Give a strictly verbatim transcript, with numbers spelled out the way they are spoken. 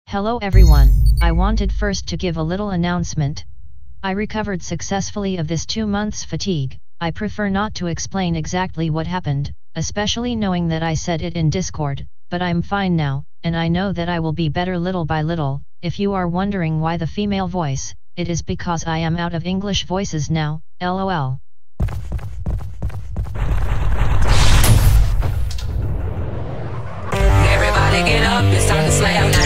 Hello everyone, I wanted first to give a little announcement. I recovered successfully of this two months fatigue. I prefer not to explain exactly what happened, especially knowing that I said it in Discord, but I'm fine now, and I know that I will be better little by little. If you are wondering why the female voice, it is because I am out of English voices now, lol. Everybody get up, it's time to slam.